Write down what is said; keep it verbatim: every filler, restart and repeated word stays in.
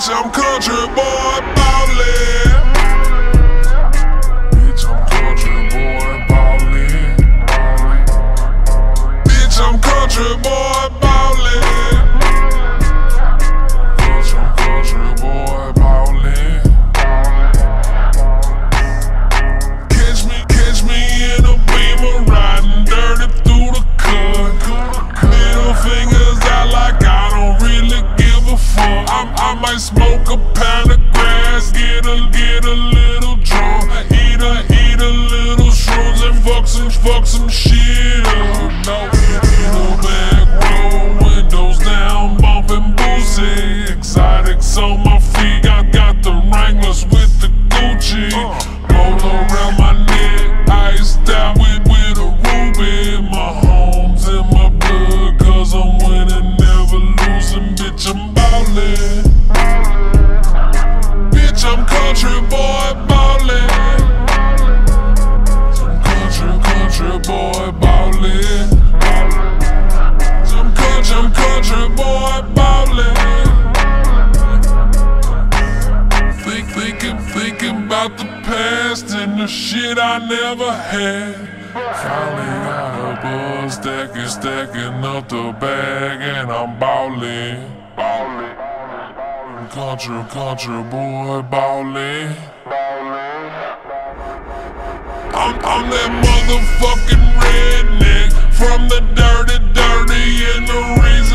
Bitch, I'm country boy ballin'. Bitch, I'm country boy ballin'. Bitch, I'm country boy ballin'. Bitch, I'm country boy ballin'. Catch me, catch me in a Beamer riding dirty through the cut. Middle fingers out like I don't really give a fuck. I, I might smoke a pound of grass, get a, get a little drunk, eat a, eat a little shrooms and fuck some, fuck some shit up. No, no back road, windows down, bumping boozy. Exotics on my feet, got, got the Wranglers with the Gucci. Roll around my neck, iced out with, with a ruby. My home's in my blood, cause I'm winning, never losing. Bitch, I'm ballin'. Bitch, I'm country boy ballin'. I'm country, country boy ballin'. I'm country, I'm country boy ballin'. Think, thinking, thinking about the past and the shit I never had. Finally got a buzz, stacking, stacking up the bag, and I'm ballin'. Ballin'. Country, country boy ballin'. I'm, I'm that motherfucking redneck from the dirty, dirty, and the reason